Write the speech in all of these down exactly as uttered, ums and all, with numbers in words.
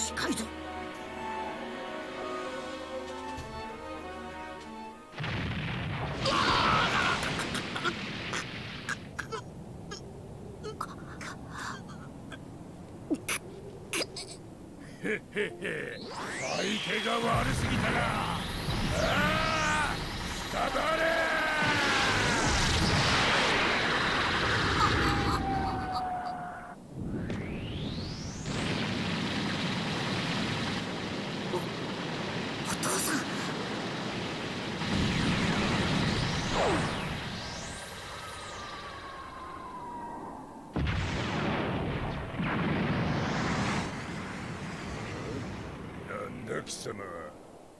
近いぞ。 へへへ、相手が悪すぎたな。ああ、くたばれ。 お父さん。 なんだ貴様は。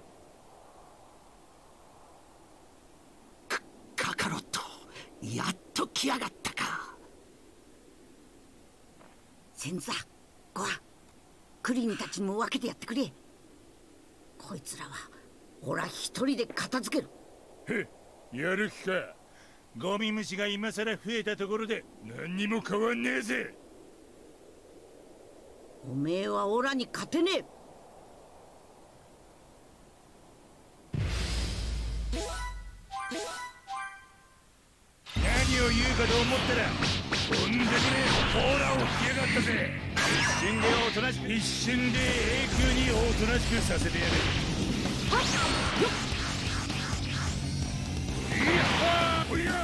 カカロット、やっと来やがったか。先座、ゴア、クリンたちにも分けてやってくれ。こいつらはオラ一人で片付ける。 へっ、やる気か。ゴミ虫が今さら増えたところで何にも変わんねえぜ。 おめえはオラに勝てねえ。 何を言うかと思ったらとんでもねえオーラを吹きやがったぜ。一瞬でおとなしく、一瞬で永久におとなしくさせてやる。いやあ、おや。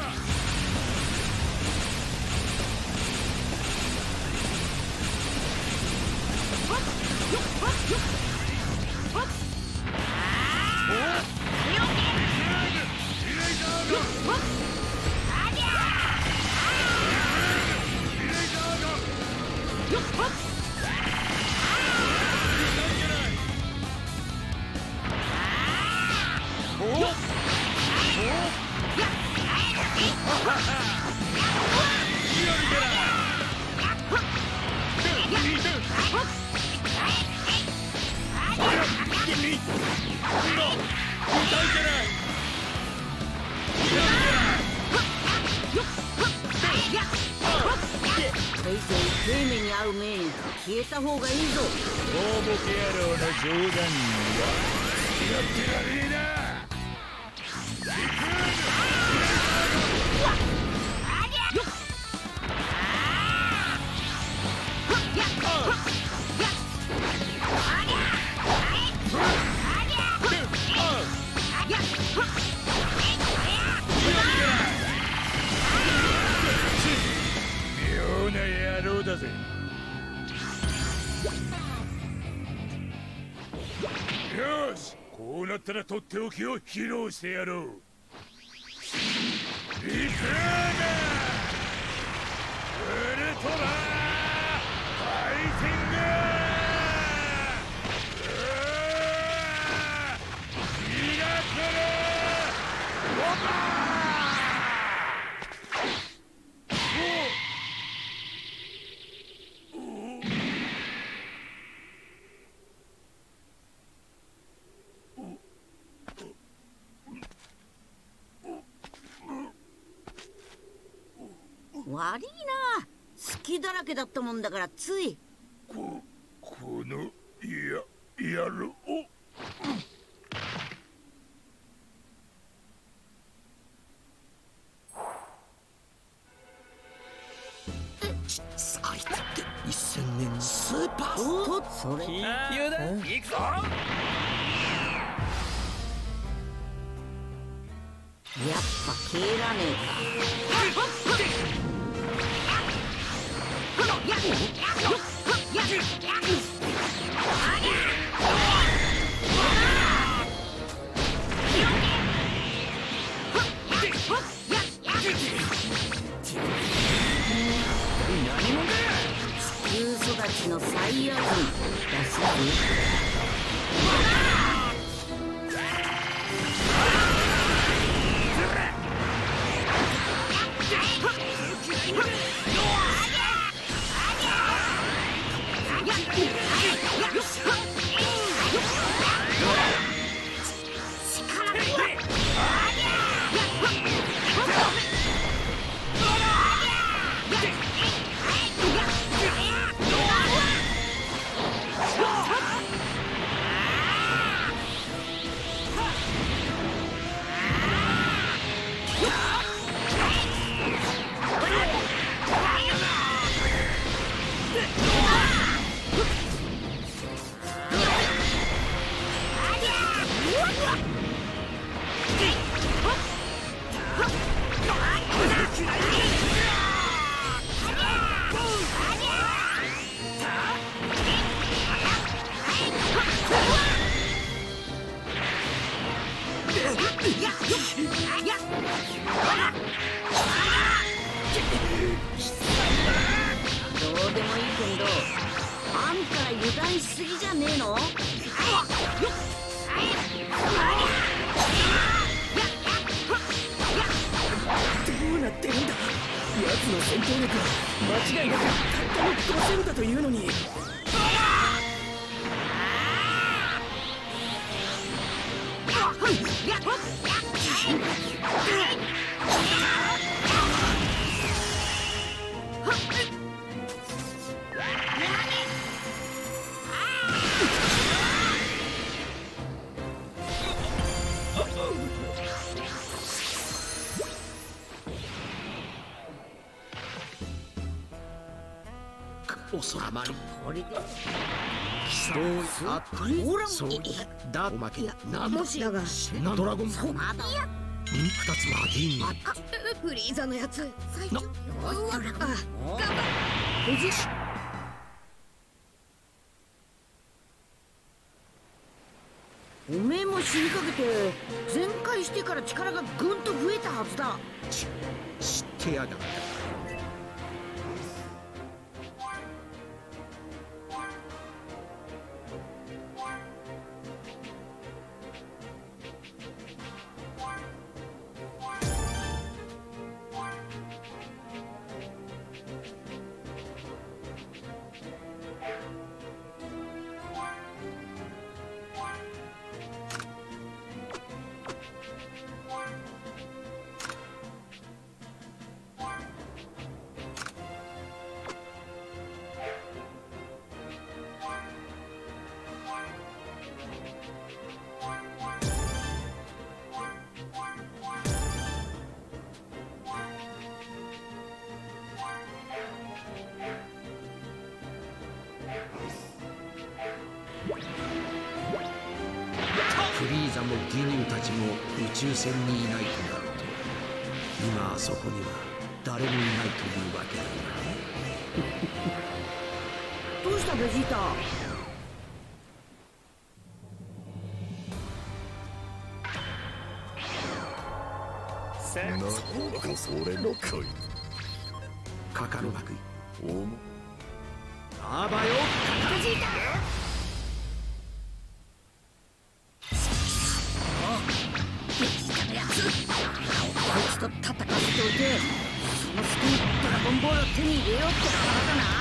消えた方がいいぞ。 大ボケ野郎の冗談には付き合ってられねえな。妙な野郎だぜ。よし、こうなったらとっておきを披露してやろう。リクーナーウルトラファイティングミラクルボンバー。 悪いな、隙だらけだったもんだからつい。 ここのや野郎。 あいつっていっせんねんスーパースト。それ緊急だ、行くぞ。 やっぱ蹴らねえか。 何者だ。 地球育ちのサイヤ人らしい。 でもいいけど、あんたら油断しすぎじゃねえの？どうなってるんだ。奴の戦闘力は間違いなくたったのごせんだというのに。 あまりこれでどうあったほらそうだおまけなもしだがドラゴンそうまだや二つはディーンフリーザのやつ最な初あ、頑張っ無事おめえも死にかけて全開してから力がぐんと増えたはずだ。 知ってやがったフリーザもギニューたちも宇宙船にいないとなると今あそこには誰もいないというわけだな。 どうしたベジータ？ なんかそれのかいカカロバクおもあばよベジータ！ベジータのやつ、こいつと戦っておいて、その隙にドラゴンボールを手に入れようって腹だな。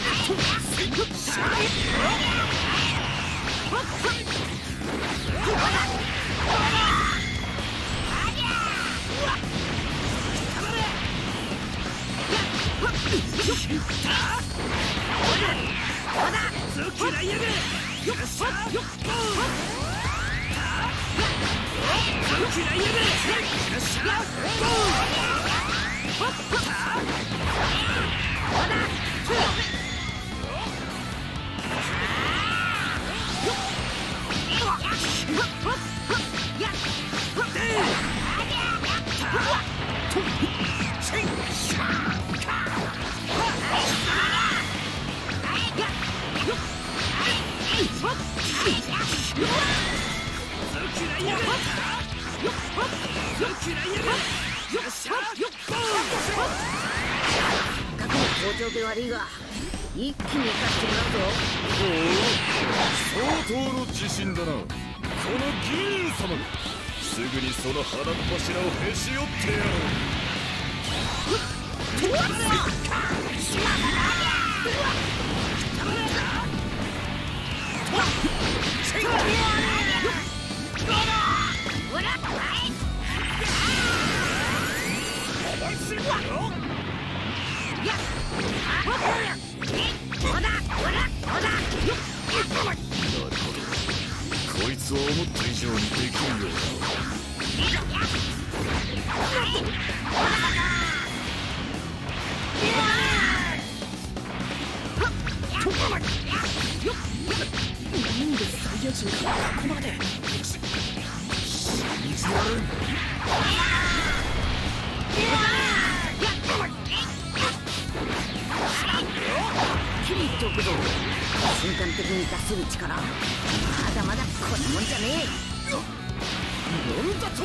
過去の校長で悪いが一気に行かしてもらうぞ。 相当の自信だな。この議員様がすぐにその鼻っ柱をへし折ってやろう。こいつは思った以上にできるようだ。 なんでサイヤ人がここまで。 見つまるキリッとくぞ。瞬間的に出せる力、まだまだこんなもんじゃねえ。 なんだと。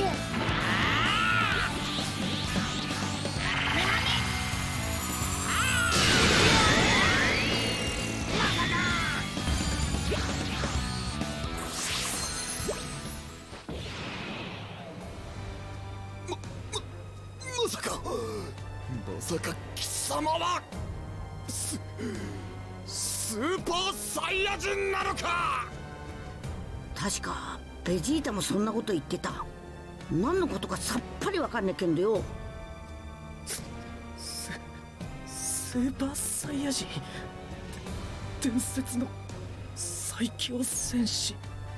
さか貴様はススーパーサイヤ人なのか。 確かベジータもそんなこと言ってた。何のことかさっぱりわかんねえけんどよ。 ススーパーサイヤ人、伝説の最強戦士。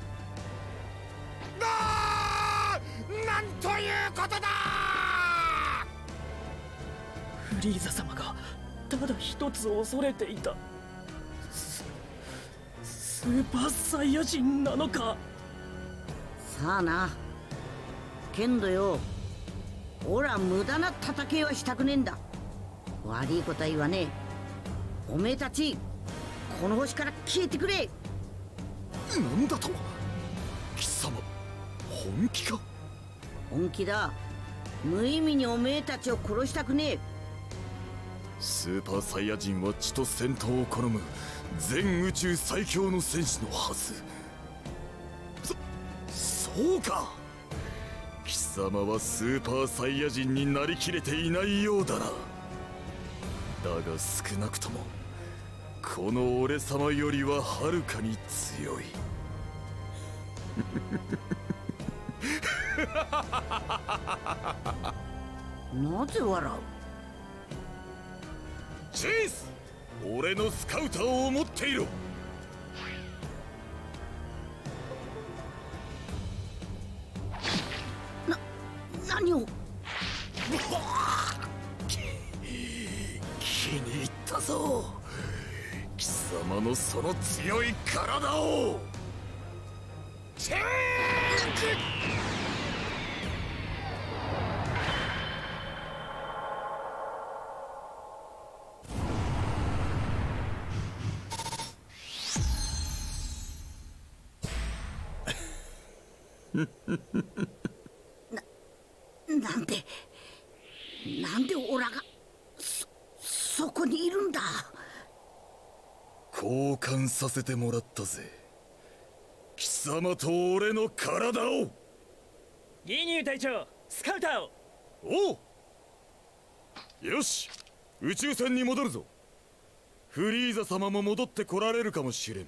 あー、なんということだ。 フリーザ様がただ一つ恐れていたススーパーサイヤ人なのか。 さあな。けんどよ、ほら無駄な戦いはしたくねえんだ。悪いことは言わねえ。おめえたちこの星から消えてくれ。 なんだと。貴様本気か。 本気だ。無意味におめえたちを殺したくねえ。 スーパーサイヤ人は血と戦闘を好む全宇宙最強の戦士のはず。そそうか。貴様はスーパーサイヤ人になりきれていないようだな。だが少なくともこの俺様よりははるかに強い。 なぜ笑う。 チース、俺のスカウターを持っていろ。 な、何を。 気に入ったぞ、貴様のその強い体を。チェーンな、なんでなんでオラがそそこにいるんだ。 交換させてもらったぜ、貴様と俺の体を。 ギニュー隊長、スカウターを。 おう、よし、宇宙船に戻るぞ。フリーザ様も戻ってこられるかもしれん。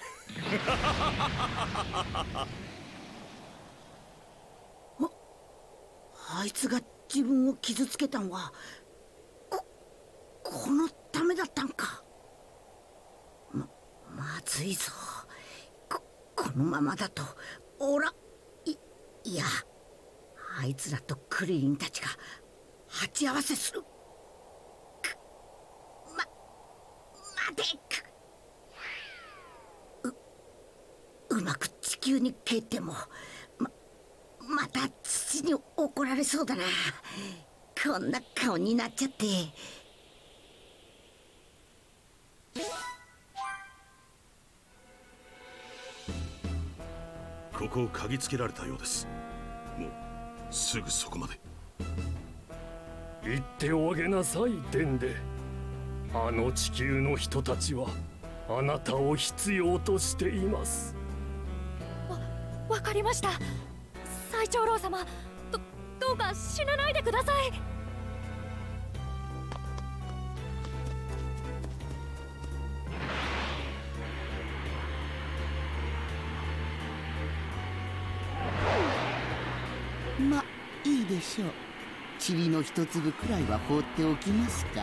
あいつが自分を傷つけたんはここのためだったんか。ままずいぞ。ここのままだとオラいいやあいつらとクリリンたちが鉢合わせする。くま待てくううまく地球に帰ってもままた父に怒られそうだな。こんな顔になっちゃって。 ここを嗅ぎつけられたようです。もうすぐそこまで。 言っておあげなさい、デンデ。あの地球の人たちはあなたを必要としています。 わ、わかりました。最長老様、ど、どうか死なないでください。 ま、いいでしょう。塵の一粒くらいは放っておきますか。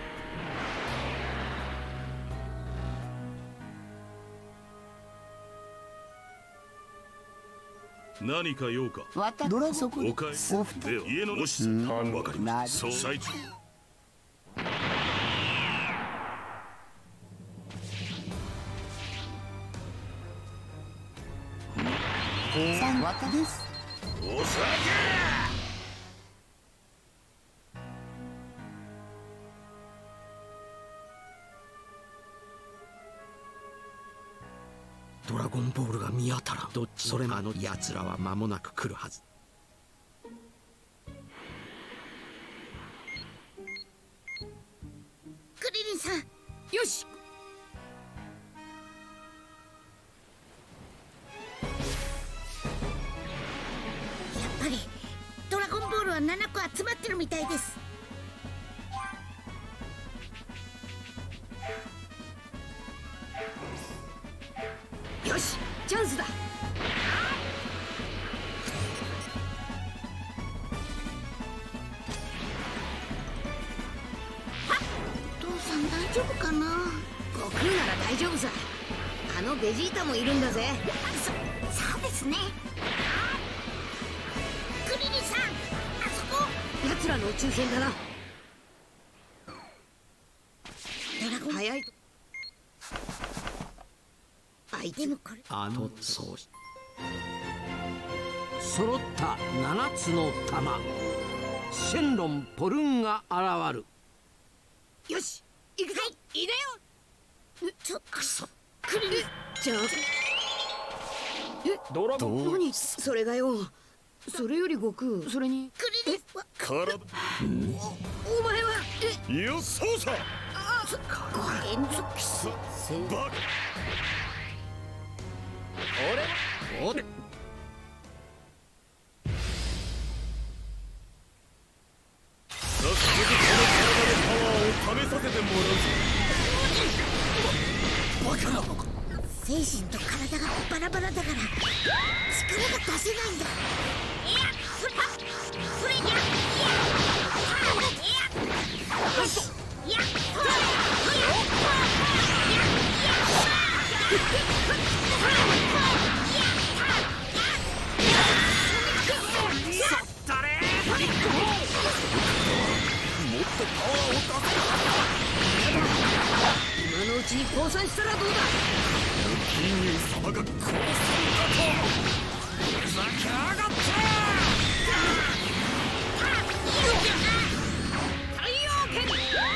何か用か。 ドラそこでおかえお二では家のもしわかりました。そう最長。 さんわたです。 お酒。 ドラゴンボールが見当たらん。どっちそれもあの奴らは間もなく来るはず。 クリリンさん、よし。やっぱりドラゴンボールはななこ集まってるみたいです。 悟空なら大丈夫さ。あのベジータもいるんだぜ。 そそうですね。クリリンさん、あそこ。 奴らの宇宙船だな。 ドラゴン早いと。あいつでもこれあのそうし揃ったななつの玉、シェンロン・ポルンが現る。 よし行くぞ。いでよ。 ちょくそクリリン。 じゃあドラゴン何それがよ。それより悟空、それにクリリンは体お前はえよっそうさ連続すバカおれ早速この体のパワーを試させてもらうぞ。バカな精神と体がバラバラだから力が出せないんだ。いやそれそれやいやいやいやもっとパワーを出今のうちに降参したらどうだ。 せ。金龍様が降参だとふざけやがって。 太陽拳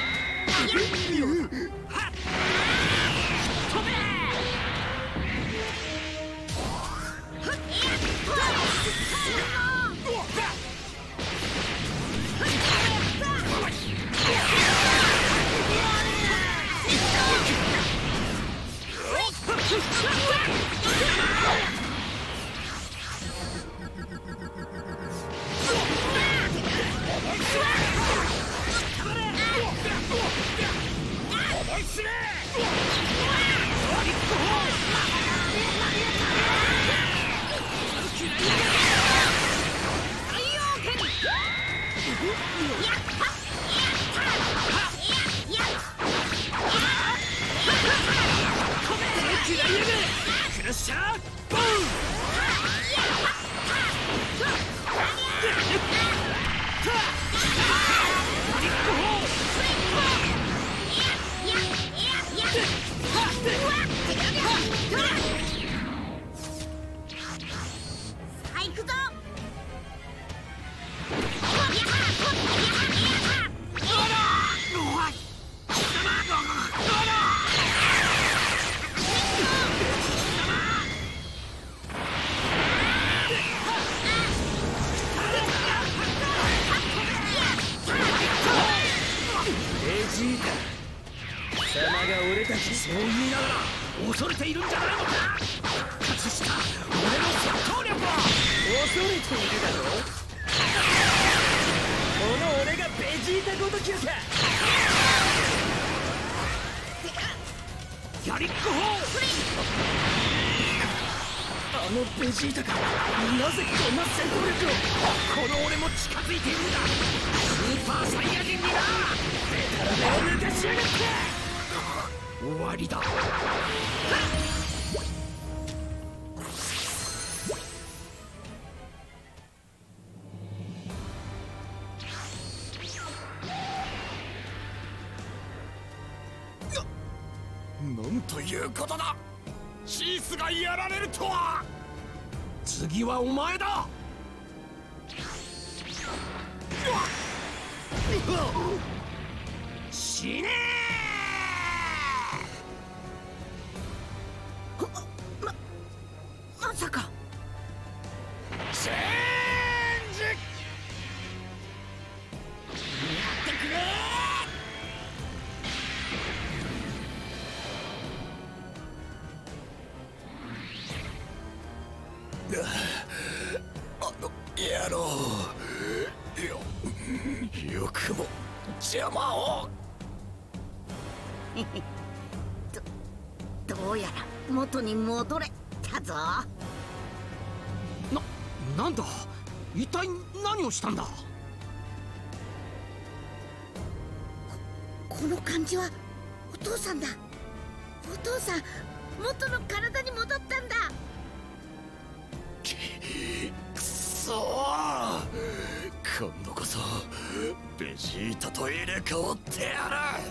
そう言いながら恐れているんじゃないのか。復活した俺の戦闘力は恐れているだろう。この俺がベジータごときるか。 ギャリック砲。 あのベジータがなぜこんな戦闘力を。 この俺も近づいているんだ。スーパーサイヤ人にな。 デタラメを抜かしやがって。 終わりだ。 なんということだ。シースがやられるとは。 次はお前だ。死ねままさかチェンジ。 やってくれ。 あの野郎よ、よくも邪魔を。 どどうやら元に戻れたぞ。 な、なんだ一体何をしたんだ。 この感じはお父さんだ。 お父さん、元の体に戻ったんだ。 くそー、今度こそベジータと入れ替わってや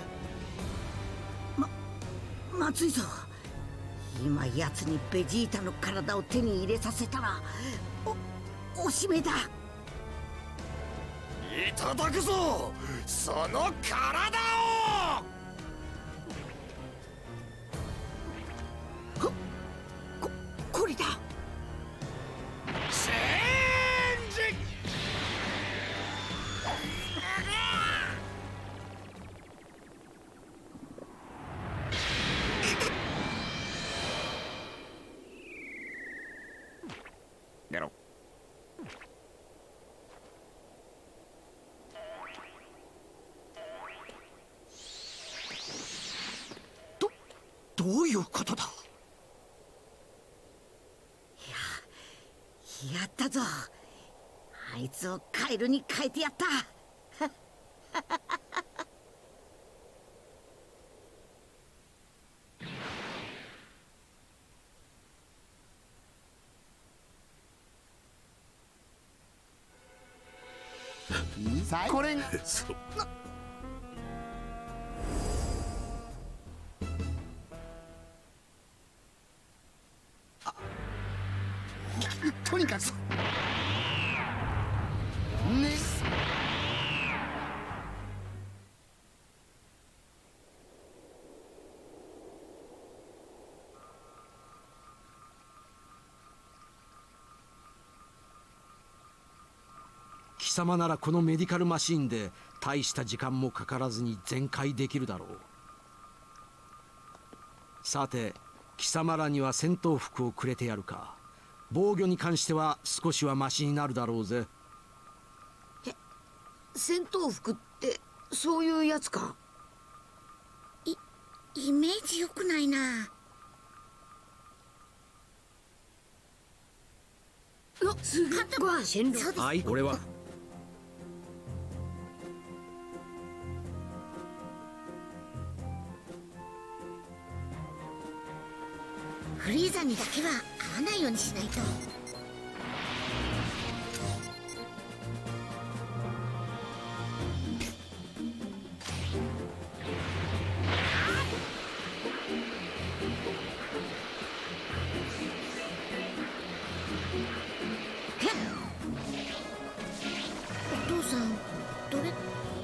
る。 ままずいぞ。今やつにベジータの体を手に入れさせたらおおしめだ。 いただくぞその体を。 ここれだ。 チェンジ。ゲロ。 どどういうことだ。 やったぞ。あいつをカエルに変えてやった。 これがとにかくね。 貴様ならこのメディカルマシーンで大した時間もかからずに全開できるだろう。さて貴様らには戦闘服をくれてやるか。防御に関しては少しはマシになるだろうぜ。 え、戦闘服ってそういうやつか。いイメージ良くないな。うわ、すごい。 はい、これはフリーザにだけは会わないようにしないと。お父さん、どれ？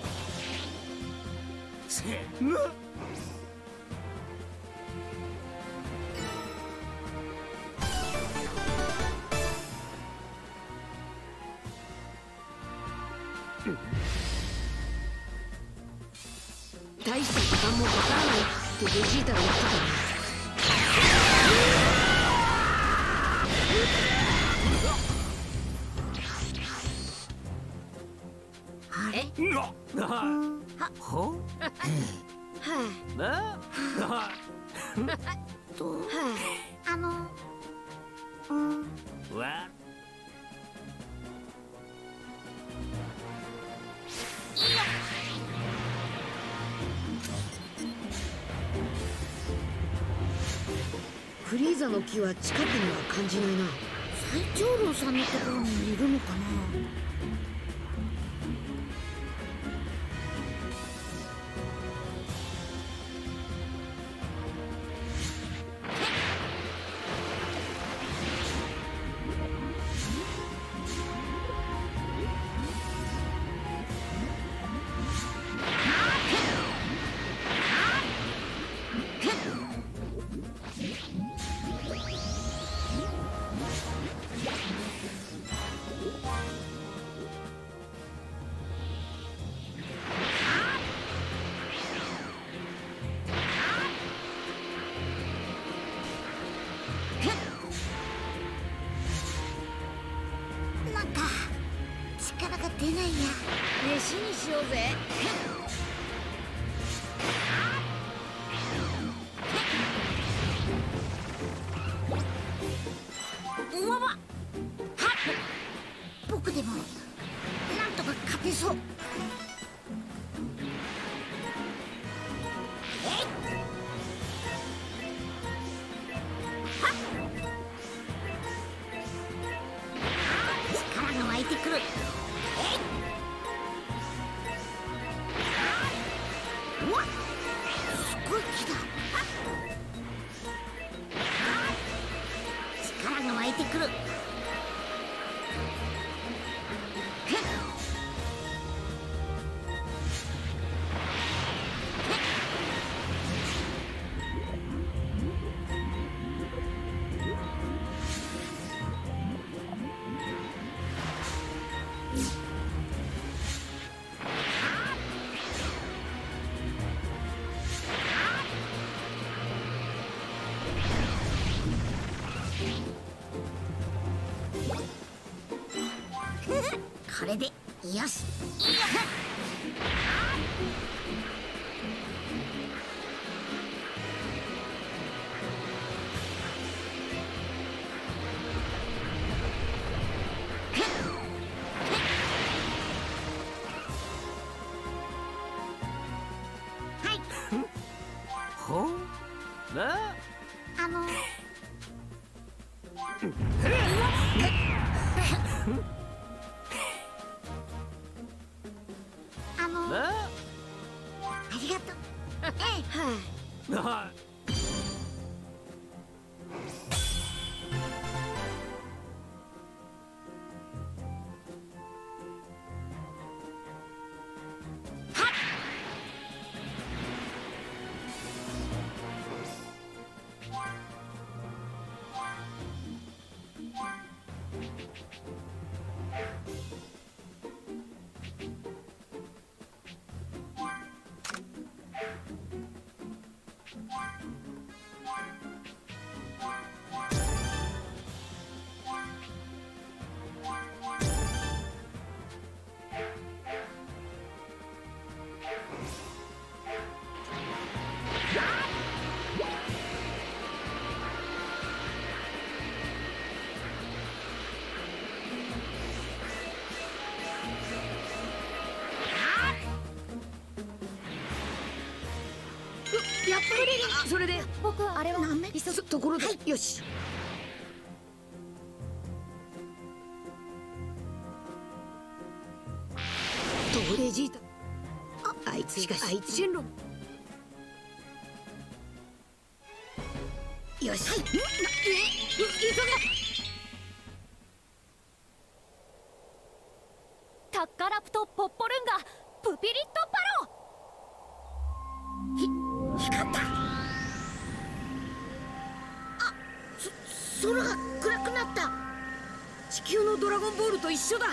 大した時間もかからないってベジータが言ってたね。あれ？はほ？はい。と、はい。あの、うん。わ。フリーザの木は近くには感じないな。最長老さんのところにいるのかな。出ないや。飯にしようぜ。うわわ。はっ。僕でもなんとか勝てそう。えい。 力が湧いてくる。うわっ、すごい木だ。力が湧いてくる。これでよし。よっ。はい。 ほうなあのあのなありがとう。ええ。 なやっぱりそれで僕あれはなめ急ぐ。 ところで、よし。トレジータ。あいつしかしあいつシェンロン。よし。はい。え、急タッカラプトポッポルンガプピリットパロ。 ひ光った。あ、そ空が暗くなった。 地球のドラゴンボールと一緒だ。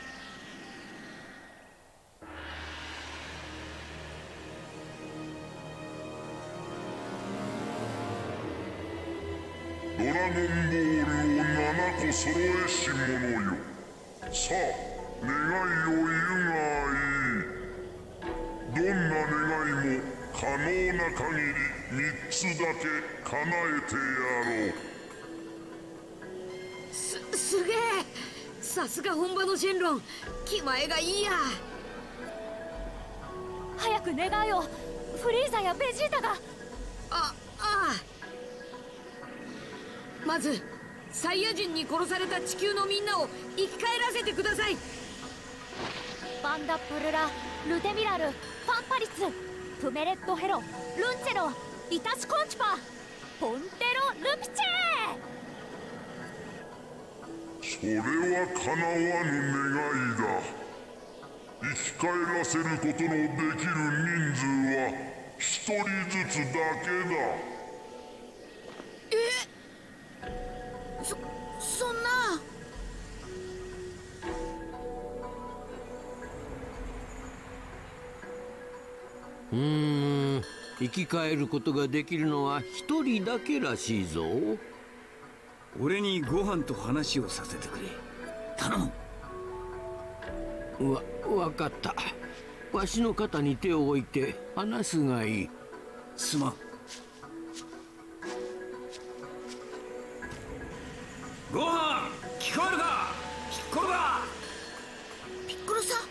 ドラゴンボールをななこ揃えし者よ。さあ願いを言うがいい。どんな願いも可能な限りみっつだけ叶えてやろう。 すすげえ。さすが本場のシェンロン。気前がいいや。 早く願いを。フリーザやベジータが。 あああ。まずサイヤ人に殺された地球のみんなを生き返らせてください。 バンダプルラ、ルテミラル、ファンパリツ、プメレットヘロ、ルンチェロ、イタチコンチパ、ポンテロルピチェ。 それは叶わぬ願いだ。生き返らせることのできる人数は一人ずつだけだ。 そそんな。 うーん生き返ることができるのは一人だけらしいぞ。 俺にご飯と話をさせてくれ。頼む。 わ分かった。わしの肩に手を置いて話すがいい。 すまん。ご飯聞こえるかピッコロだ。 ピッコロさん。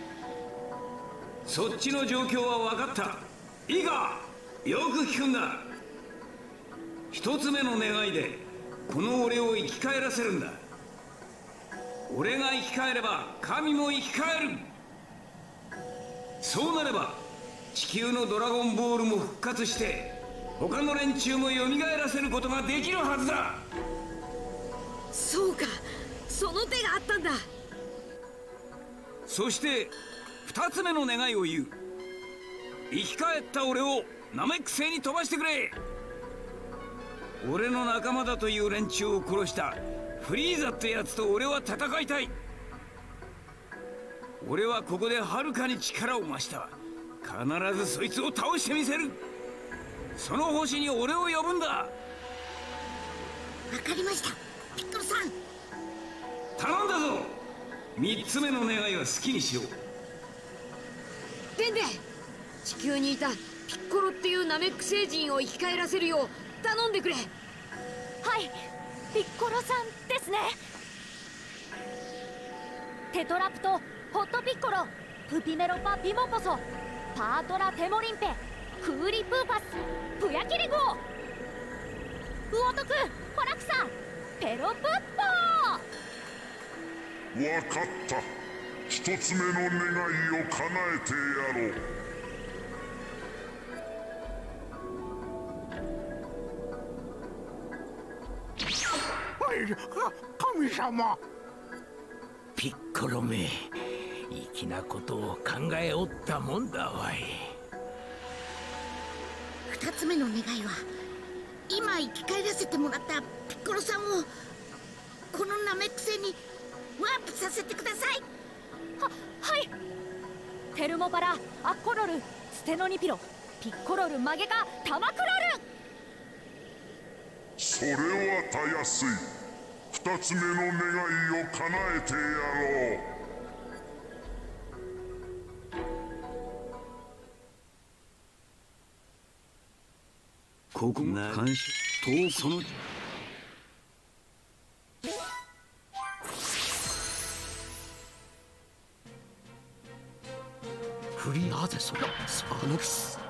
そっちの状況は分かった。いいかよく聞くんだ。一つ目の願いでこの俺を生き返らせるんだ。俺が生き返れば神も生き返る。そうなれば地球のドラゴンボールも復活して他の連中も蘇らせることができるはずだ。 そうか、その手があったんだ。 そして二つ目の願いを言う。生き返った俺をナメック星に飛ばしてくれ。俺の仲間だという連中を殺したフリーザってやつと俺は戦いたい。俺はここではるかに力を増した。必ずそいつを倒してみせる。その星に俺を呼ぶんだ。わかりました、ピッコロさん。 頼んだぞ。三つ目の願いは好きにしろ。 デンデ、地球にいたピッコロっていうナメック星人を生き返らせるよう頼んでくれ。 はい、ピッコロさんですね。テトラプト、ホットピッコロ、プピメロパピモポソ、パートラテモリンペ、クーリプーパス、プヤキリゴウ、ウオトク、ホラクサ、ペロプッポー。わかった。一つ目の願いを叶えてやろう。 神様。 ピッコロめ、粋なことを考えおったもんだわい。 二つ目の願いは今生き返らせてもらったピッコロさんをこのナメック星にワープさせてください。 は、はい。テルモパラ、アッコロル、ステノニピロ、ピッコロル、マゲカ、タマクロル。 それはたやすい。二つ目の願いを叶えてやろう。 ここが監視とそのフリーなぜそれあの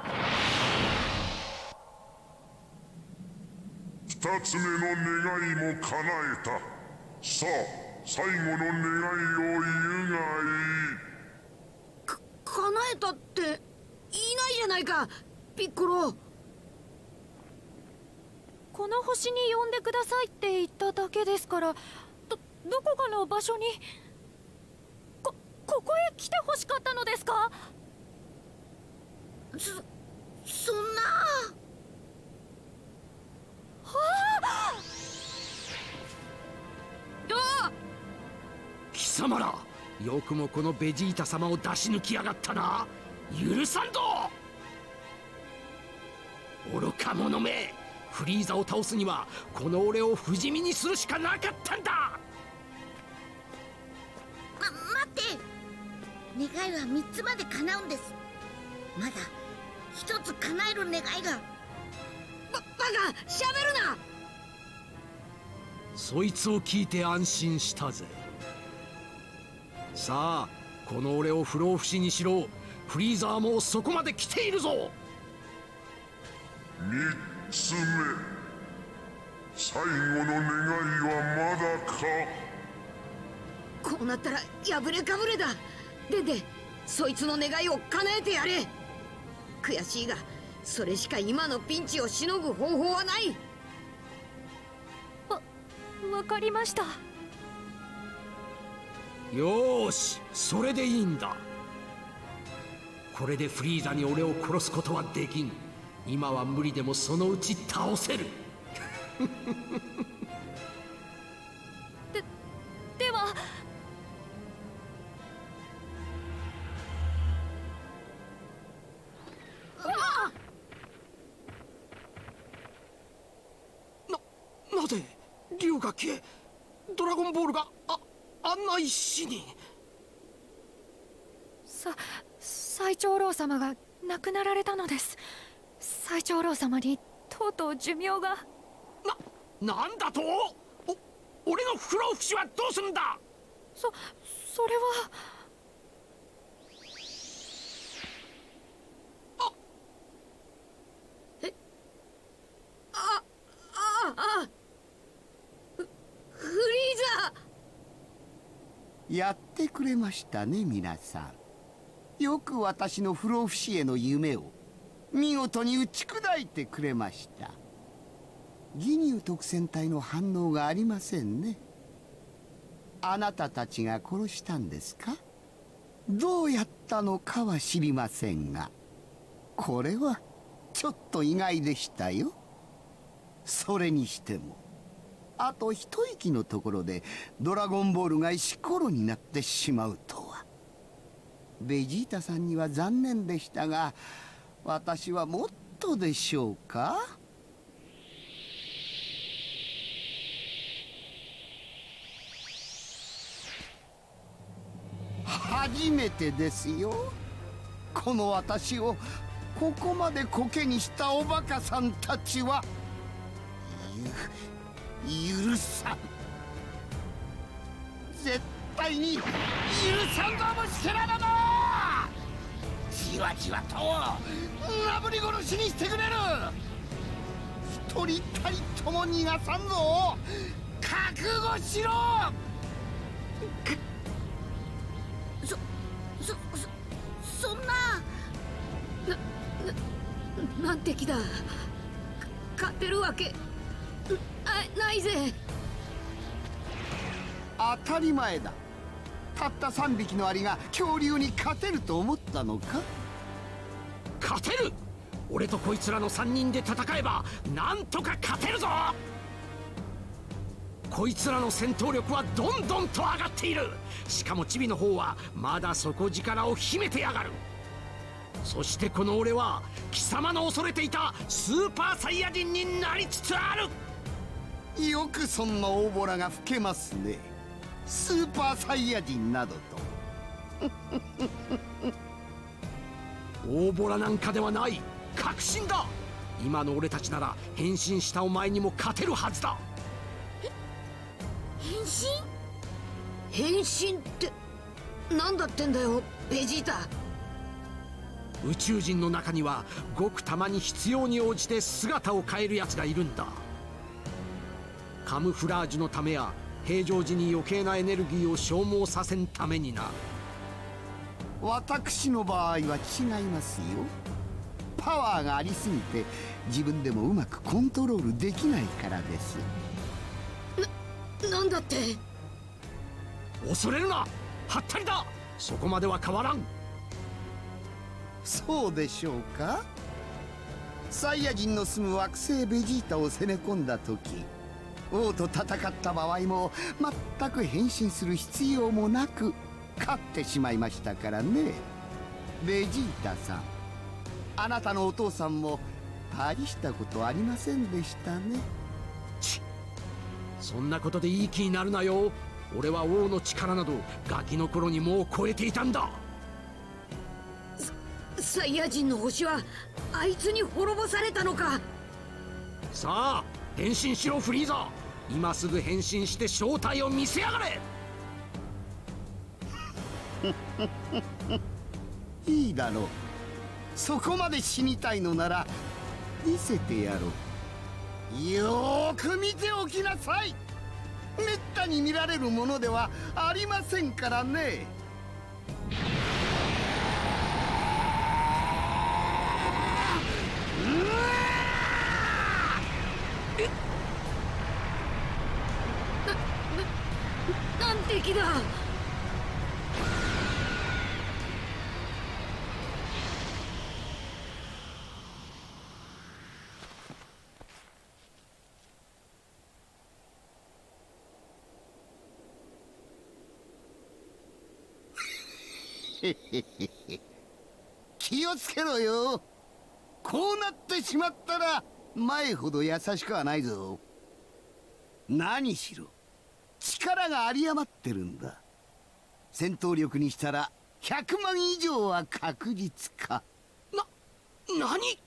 二つ目の願いも叶えた。さあ最後の願いを言うがいい。 か叶えたっていないじゃないか、ピッコロ。 この星に呼んでくださいって言っただけですから、どどこかの場所にこここへ来てほしかったのですか？ そそんな。 はあ！ どう？ 貴様ら、よくもこのベジータ様を出し抜きやがったな。許さんぞ。愚か者め、フリーザを倒すにはこの俺を不死身にするしかなかったんだ。 ま、待って、願いはみっつまで叶うんです。まだひとつ叶える願いが。 ババカ、しゃべるな。 そいつを聞いて安心したぜ。さあこの俺を不老不死にしろ。フリーザーもそこまで来ているぞ。 三つ目、最後の願いはまだか。 こうなったら破れかぶれだ。デンデ、そいつの願いを叶えてやれ。悔しいがそれしか今のピンチをしのぐ方法はない。 わ、わかりました。 よーし、それでいいんだ。これでフリーザに俺を殺すことはできん。今は無理でもそのうち倒せる。 で、ではな、なぜ竜が消えドラゴンボールがあ、あんな石に。 さ、最長老様が亡くなられたのです。最長老様にとうとう寿命が。 な、なんだと？お、俺の不老不死はどうするんだ？ そ、それは。 あ、え、あ、あ、あ、 やってくれましたね、皆さん。よく私の不老不死への夢を見事に打ち砕いてくれました。義乳特戦隊の反応がありませんね。あなたたちが殺したんですか？どうやったのかは知りませんが、これはちょっと意外でしたよ。それにしてもあと一息のところでドラゴンボールが石ころになってしまうとは。ベジータさんには残念でしたが、私はもっとでしょうか。初めてですよ、この私をここまでコケにしたおバカさんたちは。ゆ許さん、絶対に許さんぞ、虫けらだな。じわじわとなぶり殺しにしてくれる。一人たりとも逃がさんぞ。覚悟しろ。 そそそそんななななんて気だ。勝てるわけあないぜ。 当たり前だ。たったさんびきのアリが恐竜に勝てると思ったのか？ 勝てる！俺とこいつらのさんにんで戦えばなんとか勝てるぞ。こいつらの戦闘力はどんどんと上がっている。しかもチビの方はまだ底力を秘めてやがる。そしてこの俺は貴様の恐れていたスーパーサイヤ人になりつつある。 よくそんな大ボラが吹けますね。スーパーサイヤ人などと大ボラなんかではない、確信だ。今の俺たちなら変身したお前にも勝てるはずだ。 変身変身って何だってんだよベジータ。 宇宙人の中にはごくたまに必要に応じて姿を変えるやつがいるんだ。カムフラージュのためや平常時に余計なエネルギーを消耗させんためにな。 私の場合は違いますよ。パワーがありすぎて自分でもうまくコントロールできないからです。 な、なんだって。 恐れるな、はったりだ。そこまでは変わらん。 そうでしょうか。サイヤ人の住む惑星ベジータを攻め込んだ時、王と戦った場合も全く変身する必要もなく勝ってしまいましたからね。ベジータさん、あなたのお父さんも大したことありませんでしたね。 ちっ、そんなことでいい気になるなよ。俺は王の力などガキの頃にもう超えていたんだ。 サイヤ人の星はあいつに滅ぼされたのか。 さあ変身しろフリーザ。今すぐ変身して正体を見せやがれ。 いいだろう。そこまで死にたいのなら見せてやろう。よーく見ておきなさい。めったに見られるものではありませんからね。 な、なんて気だ。 気をつけろよ。こうなってしまったら前ほど優しくはないぞ。何しろ力が有り余ってるんだ。戦闘力にしたらひゃくまん以上は確実か。 な、何？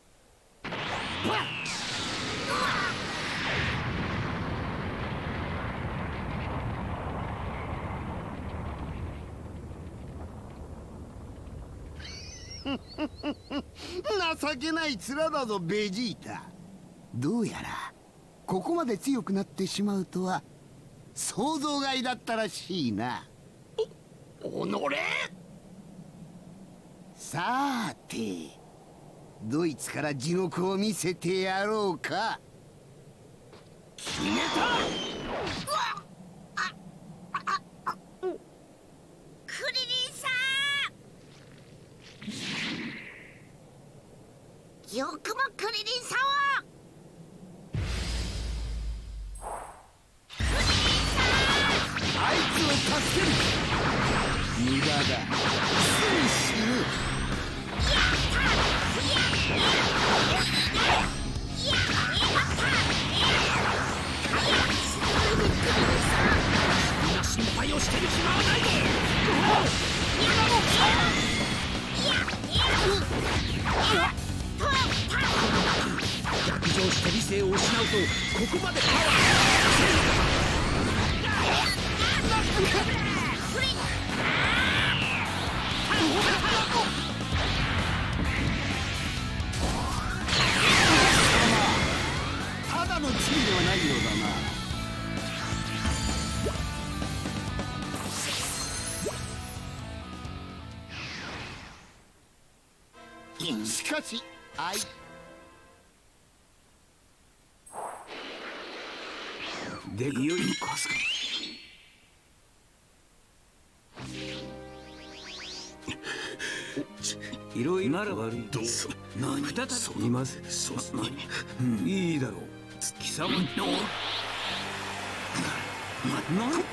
情けない面だぞベジータ。どうやらここまで強くなってしまうとは想像外だったらしいな。 おのれ。 さてどいつから地獄を見せてやろうか。 決めた。 クリリンさん、よくもクリリンさんを。クリリンさん、 あいつを助ける。無駄だ。すぐ死ぬ。 心配をしてる暇はないで。逆上して理性を失うとここまでパワただの罪ではないようだな。しかしあいでいよいよかすか。いろいろなら悪い。どう再びいます。何いいだろう。貴様の何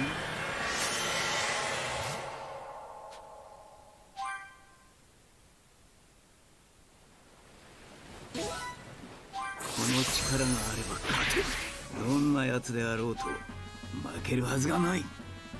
この力があれば勝てる。どんな奴であろうと負けるはずがない。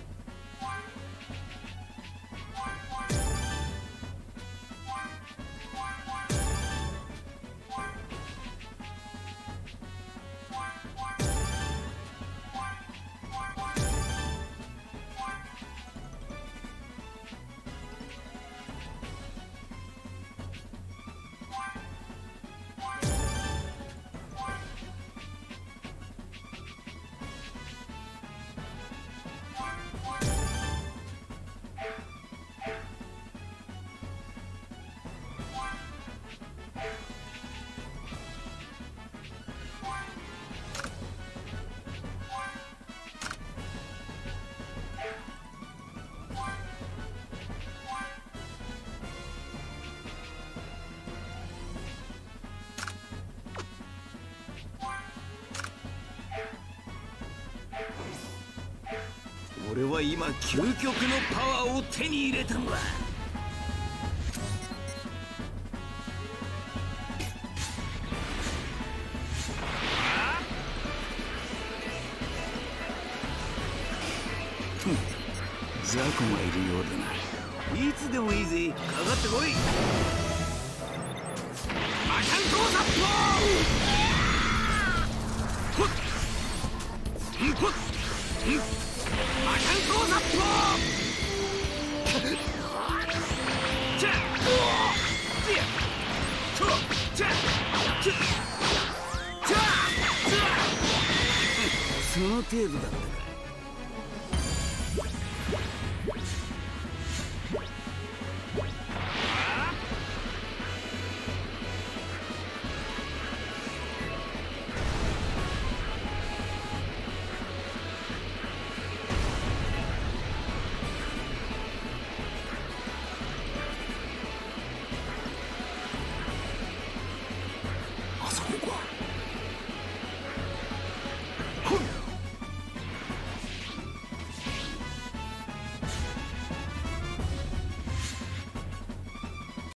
俺は今究極のパワーを手に入れたんだ。雑魚がいるようだな。いつでもいいぜ、かかってこい。魔漢刀殺法。ほっほっ魔漢刀殺法。チャッチャッチャッチャッチャッその程度だったか。